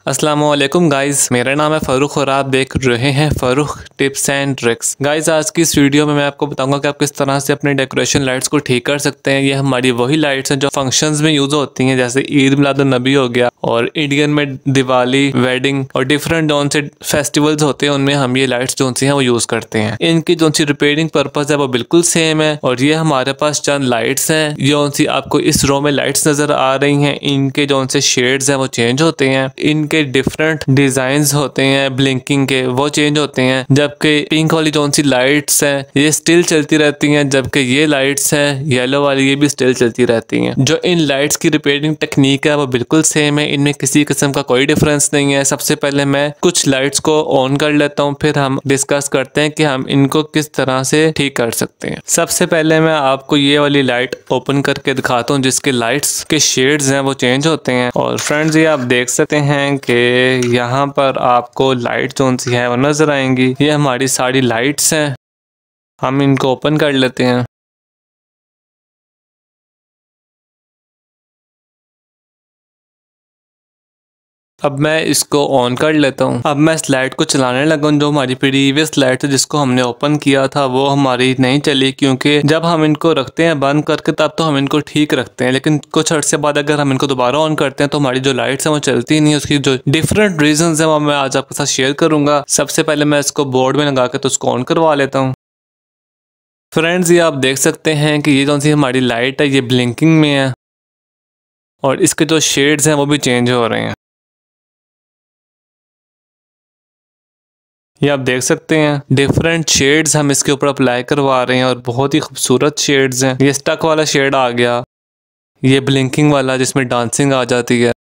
अस्सलामुअलैकुम गाइस, मेरा नाम है फ़ारूक और आप देख रहे हैं Farooq tips and tricks. Guys, आज की इस वीडियो में मैं आपको बताऊंगा कि आप किस तरह से अपने डेकोरेशन लाइट्स को ठीक कर सकते हैं। ये हमारी वही लाइट्स हैं जो फंक्शंस में यूज़ होती हैं, जैसे ईद मिलादुन नबी हो गया और इंडियन में दिवाली, वेडिंग और डिफरेंट जोन से फेस्टिवल्स होते हैं, उनमें हम ये लाइट्स जो सी हैं वो यूज़ करते हैं। इनकी जो सी रिपेयरिंग पर्पज़ है वो बिल्कुल सेम है। और ये हमारे पास चंद लाइट्स हैं, जो सी आपको इस रो में लाइट्स नज़र आ रही हैं। इनके जो से शेड्स हैं वो चेंज होते हैं, इनके डिफरेंट डिजाइन्स होते हैं, ब्लिंकिंग के वो चेंज होते हैं। जबकि पिंक वाली जो सी लाइट्स हैं ये स्टिल चलती रहती हैं, जबकि ये लाइट्स हैं येलो वाली ये भी स्टिल चलती रहती हैं। जो इन लाइट्स की रिपेयरिंग टेक्निक है वो बिल्कुल सेम है, इनमें किसी किस्म का कोई डिफरेंस नहीं है। सबसे पहले मैं कुछ लाइट्स को ऑन कर लेता हूँ, फिर हम डिस्कस करते हैं कि हम इनको किस तरह से ठीक कर सकते हैं। सबसे पहले मैं आपको ये वाली लाइट ओपन करके दिखाता हूँ जिसके लाइट्स के शेड्स हैं वो चेंज होते हैं। और फ्रेंड्स, ये आप देख सकते हैं कि यहाँ पर आपको लाइट जोन सी है वो नजर आएंगी। ये हमारी सारी लाइट्स हैं, हम इनको ओपन कर लेते हैं। अब मैं इसको ऑन कर लेता हूँ। अब मैं इस लाइट को चलाने लगा हूँ। जो हमारी प्रीवियस लाइट है जिसको हमने ओपन किया था वो हमारी नहीं चली, क्योंकि जब हम इनको रखते हैं बंद करके तब तो हम इनको ठीक रखते हैं, लेकिन कुछ अर्से बाद अगर हम इनको दोबारा ऑन करते हैं तो हमारी जो लाइट्स हैं वो चलती नहीं है। उसकी जो डिफरेंट रीजंस हैं वो मैं आज आपके साथ शेयर करूंगा। सबसे पहले मैं इसको बोर्ड में लगा के तो उसको ऑन करवा लेता हूँ। फ्रेंड्स, ये आप देख सकते हैं कि ये जो सी हमारी लाइट है ये ब्लिंकिंग में है और इसके जो शेड्स हैं वो भी चेंज हो रहे हैं। ये आप देख सकते हैं डिफरेंट शेड्स हम इसके ऊपर अप्लाई करवा रहे हैं और बहुत ही खूबसूरत शेड्स हैं। ये स्टक वाला शेड आ गया, ये ब्लिंकिंग वाला जिसमें डांसिंग आ जाती है,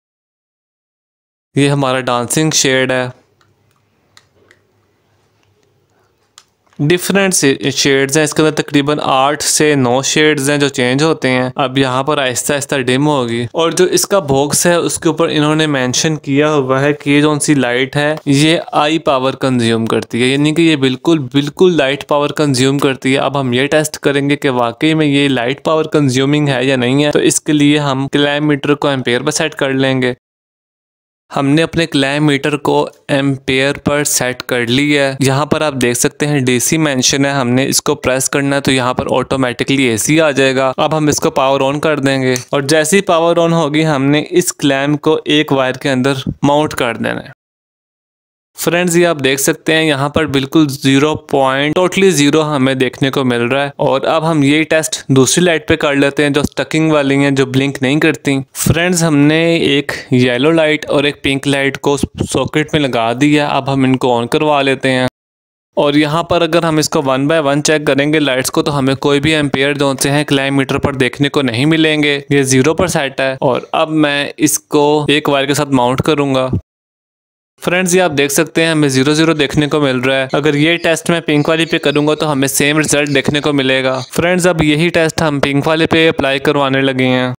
ये हमारा डांसिंग शेड है। डिफरेंट शेड्स हैं, इसके अंदर तकरीबन 8 से 9 शेड्स हैं जो चेंज होते हैं। अब यहाँ पर आहिस्ता आहिस्ता डिम होगी और जो इसका बॉक्स है उसके ऊपर इन्होंने मेंशन किया हुआ है कि ये जो सी लाइट है ये आई पावर कंज्यूम करती है, यानी कि ये बिल्कुल बिल्कुल लाइट पावर कंज्यूम करती है। अब हम ये टेस्ट करेंगे कि वाकई में ये लाइट पावर कंज्यूमिंग है या नहीं है। तो इसके लिए हम क्लैम मीटर को एम्पेयर पर सेट कर लेंगे। हमने अपने क्लैम मीटर को एम्पेयर पर सेट कर लिया है। यहाँ पर आप देख सकते हैं डीसी मेंशन है, हमने इसको प्रेस करना है तो यहाँ पर ऑटोमेटिकली एसी आ जाएगा। अब हम इसको पावर ऑन कर देंगे और जैसे ही पावर ऑन होगी हमने इस क्लैम को एक वायर के अंदर माउंट कर देना है। फ्रेंड्स, ये आप देख सकते हैं यहाँ पर बिल्कुल टोटली जीरो हमें देखने को मिल रहा है। और अब हम ये टेस्ट दूसरी लाइट पे कर लेते हैं जो स्टकिंग वाली हैं, जो ब्लिंक नहीं करती। फ्रेंड्स, हमने एक येलो लाइट और एक पिंक लाइट को सॉकेट में लगा दिया। अब हम इनको ऑन करवा लेते हैं और यहाँ पर अगर हम इसको 1 बाय 1 चेक करेंगे लाइट्स को तो हमें कोई भी एम्पेयर जोन से हैं क्लैम मीटर पर देखने को नहीं मिलेंगे, ये 0 पर सेट है। और अब मैं इसको एक वायर के साथ माउंट करूंगा। फ्रेंड्स, ये आप देख सकते हैं हमें 0 0 देखने को मिल रहा है। अगर ये टेस्ट मैं पिंक वाली पे करूंगा तो हमें सेम रिजल्ट देखने को मिलेगा। फ्रेंड्स, अब यही टेस्ट हम पिंक वाले पे अप्लाई करवाने लगे हैं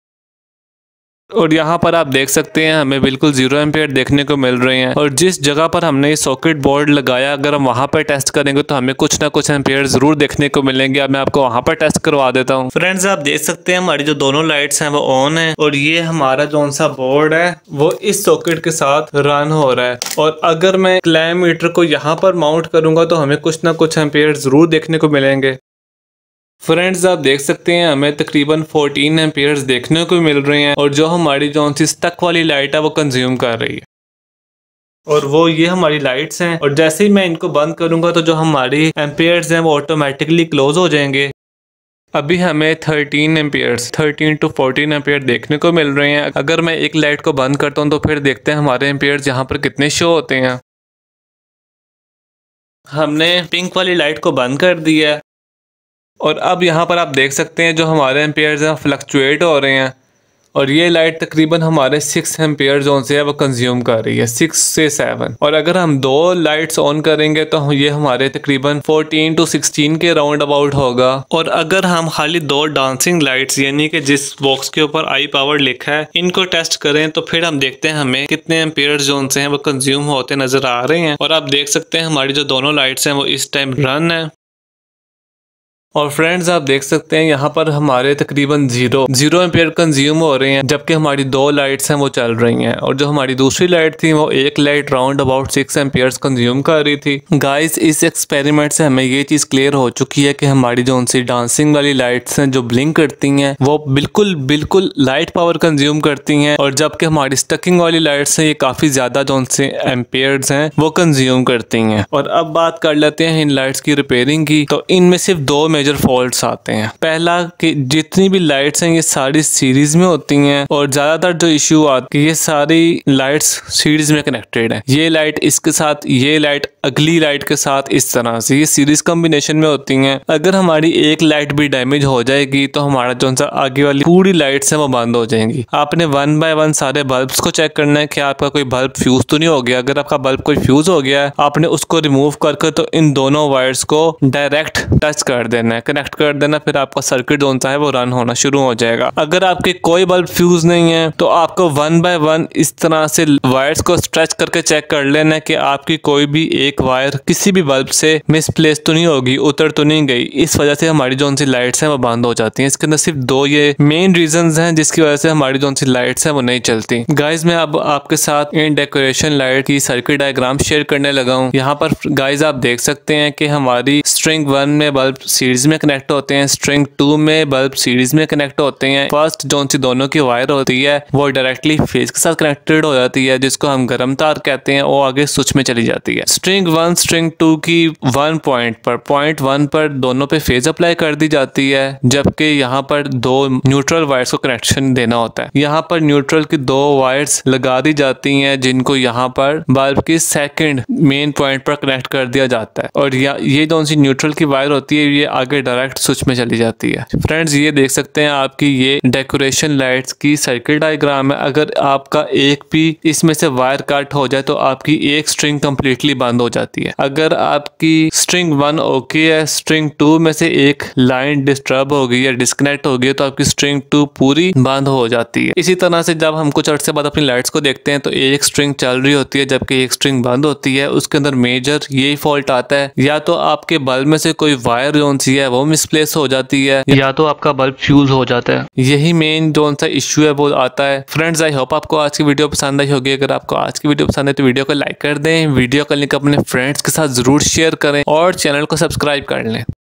और यहाँ पर आप देख सकते हैं हमें बिल्कुल 0 एम्पेयर देखने को मिल रहे हैं। और जिस जगह पर हमने ये सॉकेट बोर्ड लगाया अगर हम वहाँ पर टेस्ट करेंगे तो हमें कुछ ना कुछ एम्पेयर जरूर देखने को मिलेंगे। अब मैं आपको वहाँ पर टेस्ट करवा देता हूँ। फ्रेंड्स, आप देख सकते हैं हमारी जो दोनों लाइट्स हैं वो ऑन है और ये हमारा जो सा बोर्ड है वो इस सॉकेट के साथ रन हो रहा है। और अगर मैं क्लैम मीटर को यहाँ पर माउंट करूंगा तो हमें कुछ ना कुछ एम्पेयर जरूर देखने को मिलेंगे। फ्रेंड्स, आप देख सकते हैं हमें तकरीबन 14 एम्पेयर्स देखने को मिल रहे हैं और जो हमारी जो सी स्टक वाली लाइट है वो कंज्यूम कर रही है और वो ये हमारी लाइट्स हैं। और जैसे ही मैं इनको बंद करूंगा तो जो हमारी एम्पेयर्स हैं वो ऑटोमेटिकली क्लोज हो जाएंगे। अभी हमें 13 to 14 एम्पेयर देखने को मिल रहे हैं। अगर मैं एक लाइट को बंद करता हूँ तो फिर देखते हैं हमारे एम्पेयर्स यहाँ पर कितने शो होते हैं। हमने पिंक वाली लाइट को बंद कर दिया है और अब यहाँ पर आप देख सकते हैं जो हमारे एम्पेयर्स हैं फ्लक्चुएट हो रहे हैं और ये लाइट तकरीबन हमारे 6 एम्पेयर जोन से है वो कंज्यूम कर रही है, 6 से 7। और अगर हम 2 लाइट्स ऑन करेंगे तो ये हमारे तकरीबन 14 to 16 के राउंड अबाउट होगा। और अगर हम खाली 2 डांसिंग लाइट्स यानी कि जिस बॉक्स के ऊपर आई पावर लिखा है इनको टेस्ट करें तो फिर हम देखते हैं हमें कितने एम्पेयर जोन से हैं वो कंज्यूम होते नजर आ रहे हैं। और आप देख सकते हैं हमारी जो दोनों लाइट्स हैं वो इस टाइम रन है और फ्रेंड्स आप देख सकते हैं यहाँ पर हमारे तकरीबन जीरो एम्पियर कंज्यूम हो रहे हैं, जबकि हमारी 2 लाइट्स हैं वो चल रही हैं, और जो हमारी दूसरी लाइट थी वो एक light round about 6 amperes consume कर रही थी। गाइस इस एक्सपेरिमेंट से हमें ये चीज क्लियर हो चुकी है कि हमारी जो उनसी डांसिंग वाली लाइट्स हैं जो ब्लिंक करती हैं वो बिल्कुल लाइट पावर कंज्यूम करती हैं, और जबकि हमारी स्टकिंग वाली लाइट्स हैं ये काफी ज्यादा जो उनसे एम्पियर्स हैं वो कंज्यूम करती हैं। और अब बात कर लेते हैं इन लाइट्स की रिपेयरिंग की। तो इनमें सिर्फ 2 मेजर फॉल्ट्स आते हैं। पहला कि जितनी भी लाइट्स हैं ये सारी सीरीज में होती हैं, और ज्यादातर जो इश्यू आती है ये सारी लाइट्स सीरीज में कनेक्टेड है। ये लाइट इसके साथ, ये लाइट अगली लाइट के साथ, इस तरह से ये सीरीज कॉम्बिनेशन में होती हैं। अगर हमारी एक लाइट भी डैमेज हो जाएगी तो हमारा जो सा आगे वाली पूरी लाइट्स है वो बंद हो जाएंगी। आपने 1 बाय 1 सारे बल्ब्स को चेक करना है कि आपका कोई बल्ब फ्यूज तो नहीं हो गया। अगर आपका बल्ब कोई फ्यूज हो गया है आपने उसको रिमूव करके तो इन दोनों वायर्स को डायरेक्ट टच कर देना है, कनेक्ट कर देना, फिर आपका सर्किट जो है वो रन होना शुरू हो जाएगा। अगर आपके कोई बल्ब फ्यूज नहीं है तो आपको 1 बाय 1 इस तरह से वायर्स को स्ट्रेच करके चेक कर लेना है कि आपकी कोई भी एक वायर किसी भी बल्ब से मिसप्लेस तो नहीं होगी, उतर तो नहीं गई। इस वजह से हमारी जो सी लाइट्स हैं वो बंद हो जाती हैं। इसके अंदर सिर्फ 2 ये मेन रीजंस हैं जिसकी वजह से हमारी जो सी लाइट्स हैं वो नहीं चलती। गाइज मैं अब आपके साथ इन डेकोरेशन लाइट की सर्किट डायग्राम शेयर करने लगा हूँ। यहाँ पर गाइज आप देख सकते हैं कि हमारी स्ट्रिंग 1 में बल्ब सीरीज में कनेक्ट होते हैं, स्ट्रिंग 2 में बल्ब सीरीज में कनेक्ट होते हैं। फर्स्ट जो सी दोनों की वायर होती है वो डायरेक्टली फेज के साथ कनेक्टेड हो जाती है, जिसको हम गर्म तार कहते हैं, वो आगे स्विच में चली जाती है। स्ट्रिंग 1 स्ट्रिंग 2 की 1 पॉइंट 1 पर दोनों पे फेज अप्लाई कर दी जाती है, जबकि यहाँ पर 2 न्यूट्रल वायर्स को कनेक्शन देना होता है। यहाँ पर न्यूट्रल की 2 वायर्स लगा दी जाती हैं जिनको यहाँ पर बल्ब की सेकंड मेन पॉइंट पर कनेक्ट कर दिया जाता है, और ये जो सी न्यूट्रल की वायर होती है ये आगे डायरेक्ट स्विच में चली जाती है। फ्रेंड्स ये देख सकते हैं आपकी ये डेकोरेशन लाइट्स की सर्किट डायग्राम है। अगर आपका एक भी इसमें से वायर कट हो जाए तो आपकी एक स्ट्रिंग कंप्लीटली बंद हो जाती है। अगर आपकी स्ट्रिंग 1 ओके है, स्ट्रिंग 2 में से एक लाइन डिस्टर्ब हो गई या डिस्कनेक्ट हो गई तो आपकी स्ट्रिंग 2 पूरी बंद हो जाती है। इसी तरह से जब हम कुछ अर्से बाद अपनी लाइट्स को देखते हैं तो एक स्ट्रिंग चल रही होती है जबकि एक स्ट्रिंग बंद होती है। उसके अंदर मेजर यही फॉल्ट आता है, या तो आपके बल्ब में से कोई वायर जोन सी है वो मिसप्लेस हो जाती है, या तो आपका बल्ब फ्यूज हो जाता है। यही मेन जोन सा इश्यू है वो आता है। फ्रेंड्स आई होप आपको आज की वीडियो पसंद आई होगी। अगर आपको आज की वीडियो पसंद है तो वीडियो को लाइक कर दें, वीडियो का लिंक अपने फ्रेंड्स के साथ जरूर शेयर करें और चैनल को सब्सक्राइब कर लें।